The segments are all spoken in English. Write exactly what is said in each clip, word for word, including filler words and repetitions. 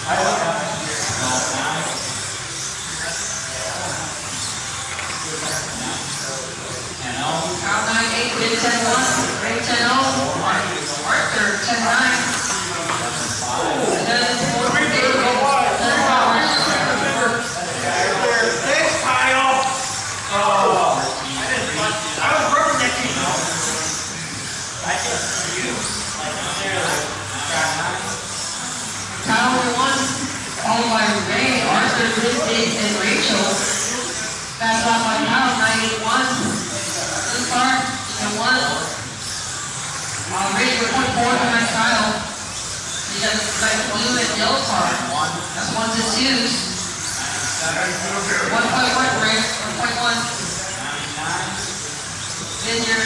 Count nine eight, Ray ten one, Ray ten oh, Arthur ten nine. Then four David, Thanks, Kyle. Oh, I was working that team. I just you. Kyle one, followed by Ray, Arthur, Liz, Dave, and Rachel. Fast off by Kyle, nine eight one. Blue card, and one. Uh, Ray with point four behind Kyle. You got like blue and yellow card. That's ones and twos. One point one, Ray. One point one. Then your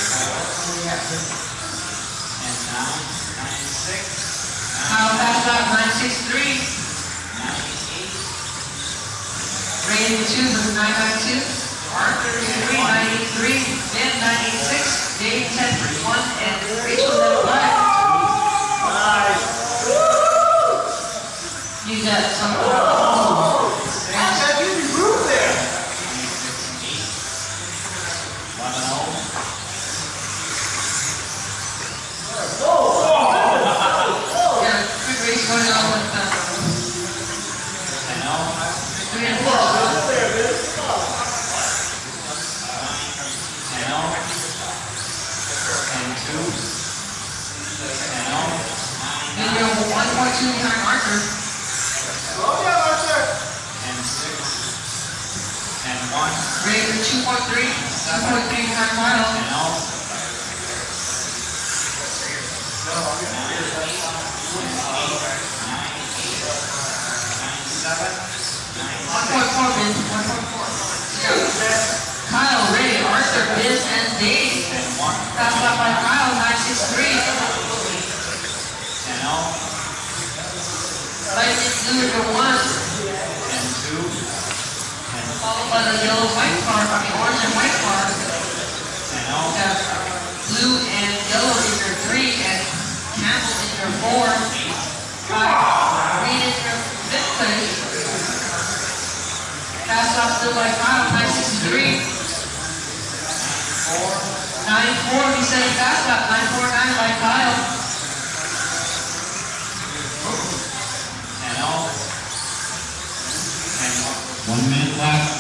Kyle fast off nine six three. Ray in the twos with nine nine two. Arthur three nine eight three. Ben nine eight six. Dave ten one. And Rachel eleven five. Nice. You got some. How's that give you room there? Yeah, quick race going on with uh, three and four. Then you're one point two behind Arthur. Ray with two point three. two point three behind Kyle. one point four, Ben. one point four. Kyle, Ray, Arthur, Biz, and Dave. Passed out by Kyle, nine six three. Lightning blue with your one. Followed by the yellow white card, I mean orange and white card. You have blue and yellow in your three, and Campbell in your four. Green in your fifth place. Passed off still by Kyle, nine six three. nine four, he said he passed out, nine four nine by Kyle. One minute left.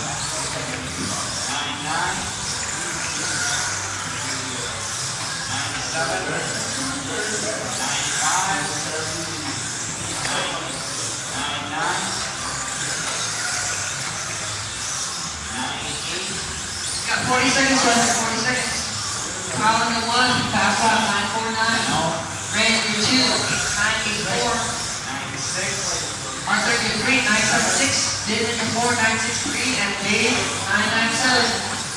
Got forty seconds left, forty seconds. Kyle in the one, pass out, nine four nine. Ray in your two, nine eight four. Arthur in your three, nine seven six. Ben in your four, nine six three. And Dave, nine nine seven.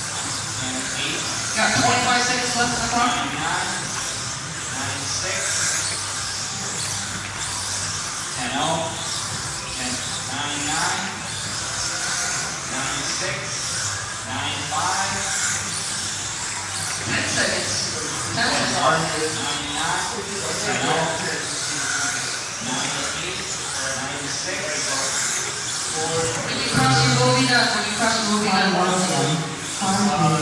Got twenty-five seconds left on the clock. ten seconds. ten When you cross, you will be done. When you cross, you will be done. One, one,